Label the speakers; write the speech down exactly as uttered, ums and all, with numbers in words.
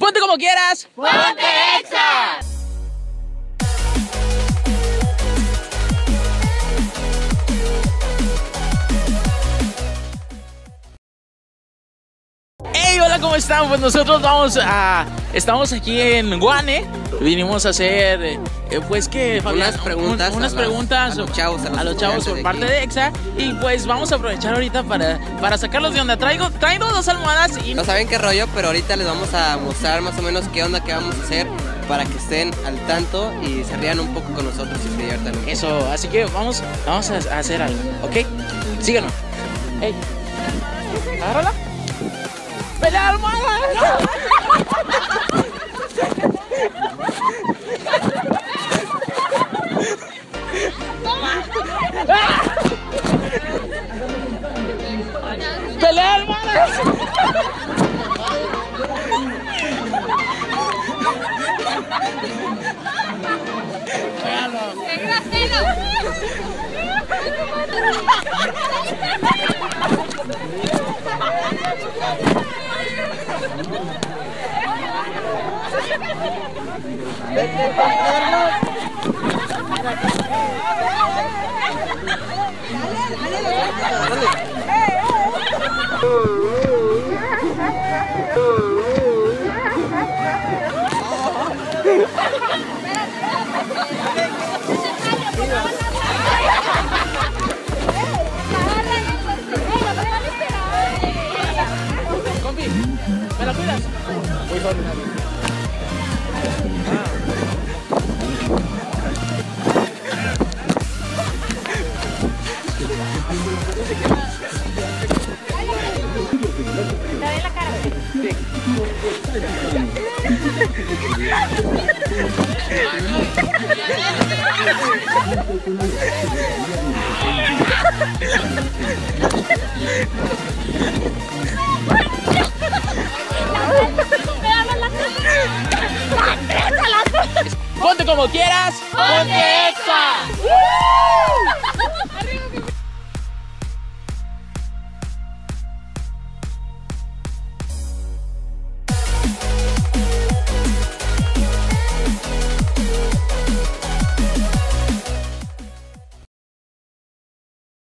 Speaker 1: Ponte como quieras.
Speaker 2: ¡Ponte Exa!
Speaker 1: Hey, hola, ¿cómo están? Pues nosotros vamos a... Estamos aquí en Guane. Vinimos a hacer, eh, pues que... Fabián,
Speaker 3: unas preguntas,
Speaker 1: un, unas
Speaker 3: a
Speaker 1: preguntas
Speaker 3: a los chavos, a los,
Speaker 1: a los chavos por
Speaker 3: de
Speaker 1: parte
Speaker 3: aquí.
Speaker 1: de Exa. Y pues vamos a aprovechar ahorita para, para sacarlos de onda. Traigo, traigo dos almohadas y...
Speaker 3: No saben qué rollo, pero ahorita les vamos a mostrar más o menos qué onda que vamos a hacer para que estén al tanto y se rían un poco con nosotros y se diviertan un poco.
Speaker 1: Eso, así que vamos, vamos a, a hacer algo, ¿ok? Síganos. Hey, agárrala. ¡Pelea almohada! ¡Pelea almohada! Compi, ¿me la cuidas? Muy bien.
Speaker 2: Dale la cara.
Speaker 1: Ponte como quieras.
Speaker 2: ¡Ponte Exa!